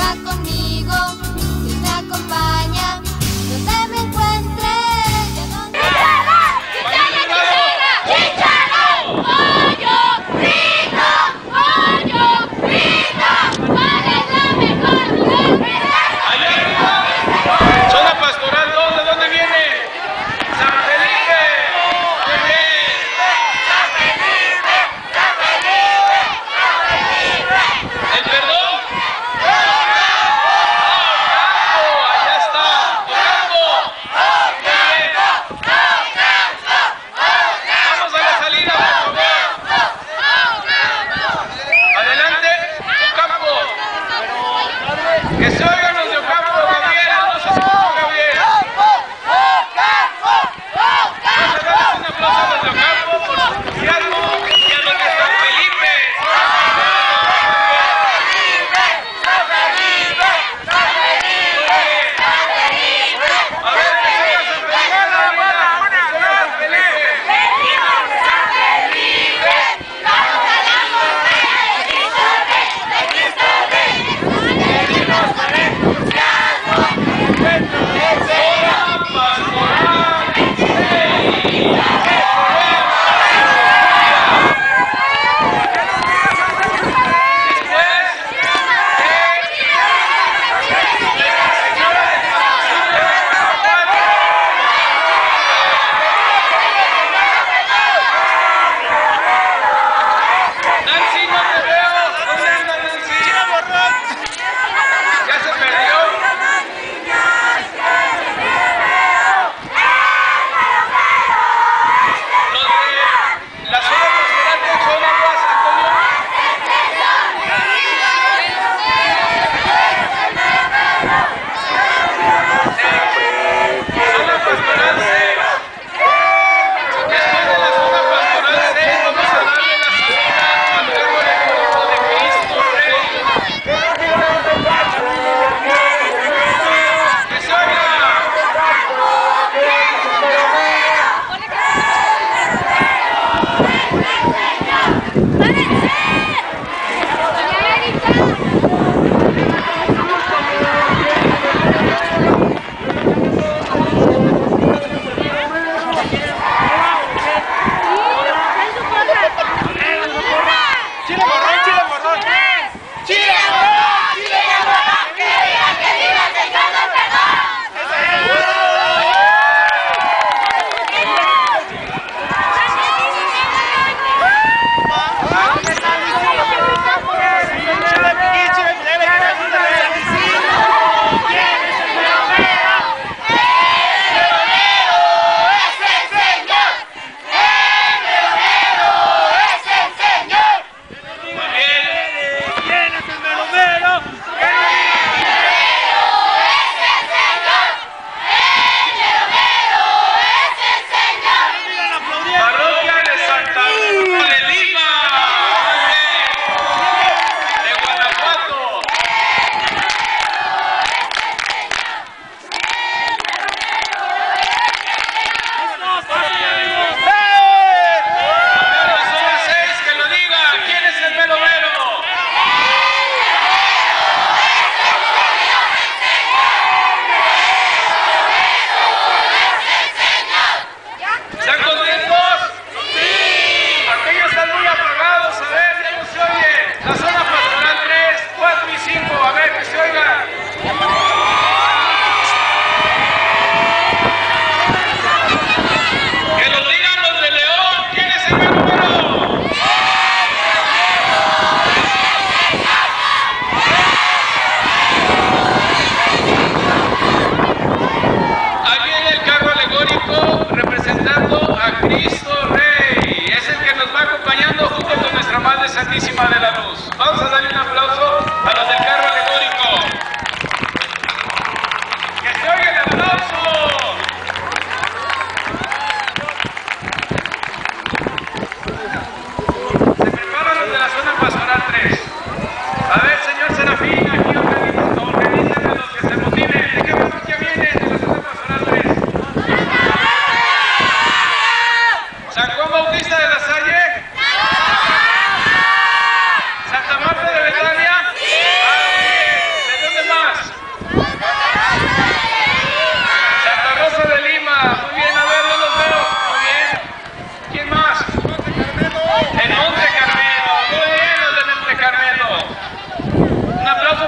conmigo, Dios me acompaña, donde me encuentre, ya donde... ¡Chicharrón! ¡Pollo frito! ¡Pollo frito! ¿Cuál es la mejor? Allá arriba. Zona pastoral, ¿de dónde viene? San Felipe. Muy bien. San Felipe, San Felipe, San Felipe. ¿El perdón? Allá está. Vamos a la salida, por favor. Adelante, Ocampo. Que se oigan los de Ocampo, Gabriel. No se escucha, Gabriel. Vamos a darles un aplauso a los de Ocampo por su entusiasmo y a los de San Felipe. A ver, que se oiga San Felipe. ¡Vamos a la montaña de Cristo Rey! ¡De Cristo Rey!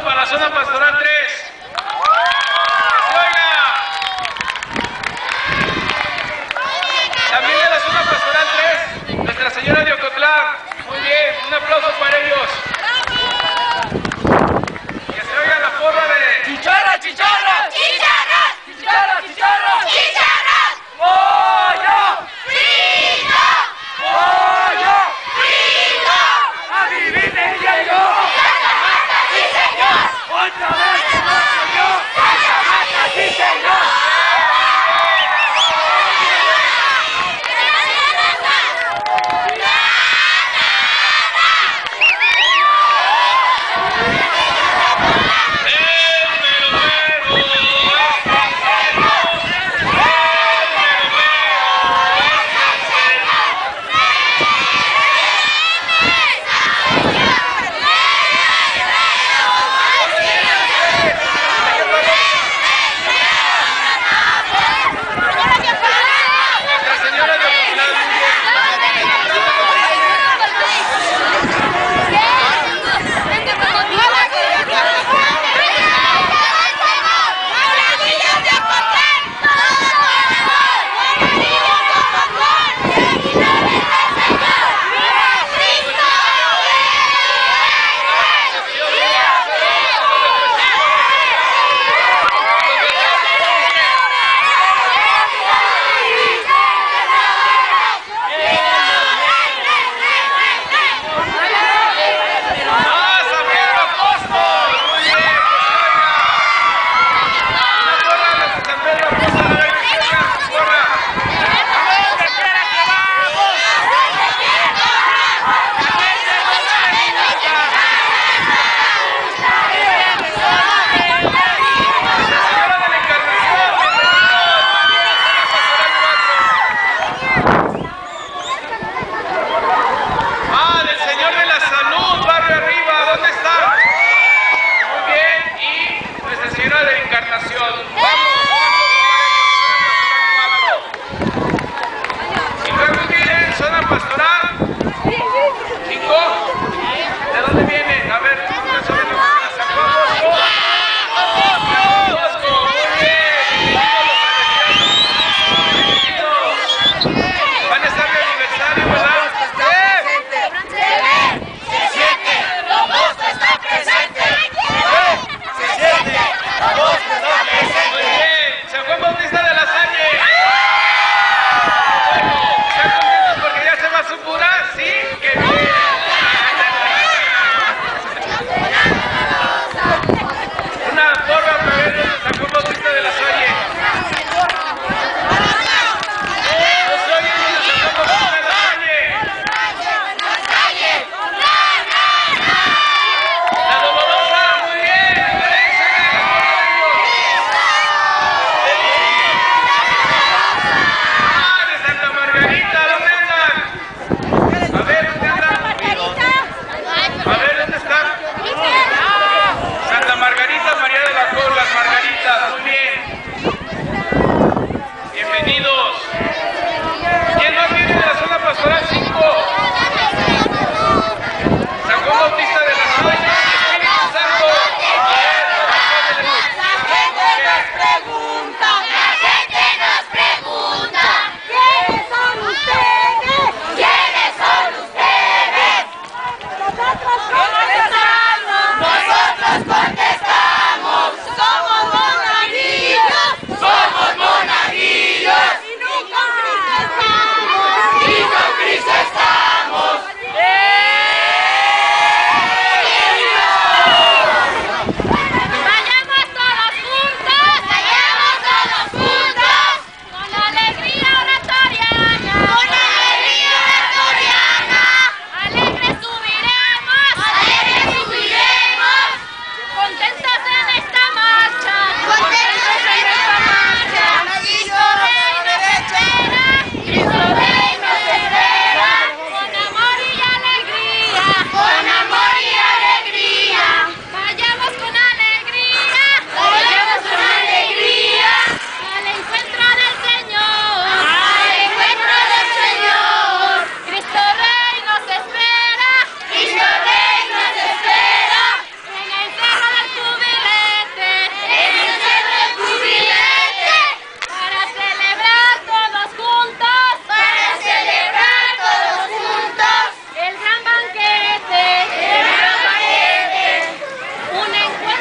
para la zona pastoral 3. ¡Que se oiga! También de la zona pastoral 3, Nuestra Señora de Ocotlán. Muy bien, un aplauso para ellos. Que se oiga la porra de... ¡Chicharra, chicharra! ¡Chicharras! ¡Chicharra, chicharra! ¡Chicharras! ¡Pollo! ¡Frito! ¡Pollo! ¡Frito! ¡A vivir de diario! ¡Santa Marta, sí señor! ¡Otra vez que no soy yo! ¡Santa Marta, sí señor! ¡Cristo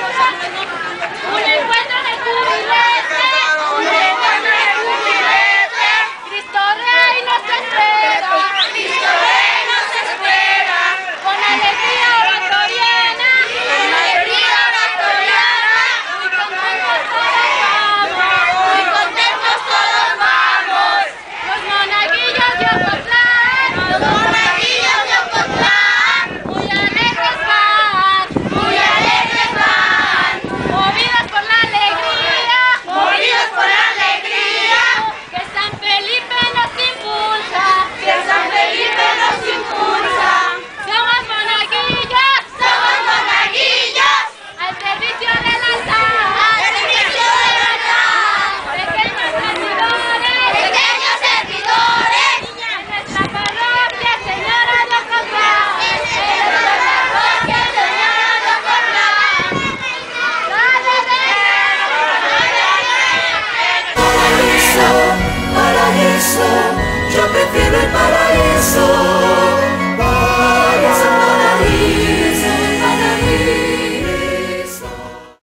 Un encuentro en el cubilete, un encuentro en el cubilete. Cristo Rey nos espera, Cristo Rey nos espera. Con alegría oratoriana, con alegría oratoriana. Muy contentos todos vamos, los monaguillos de Ocotlán, los monaguillos de Ocotlán. Muy alegres van, movidos por la alegría, movidos por la alegría. Que San Felipe nos impulsa, que San Felipe nos impulsa. Somos monaguillos, al servicio de la sal, al servicio de la sal. Pequeños servidores, en nuestra parroquia, Señora de Ocotlán, en nuestra parroquia, Señora de Ocotlán. Paraíso, yo prefiero el paraíso.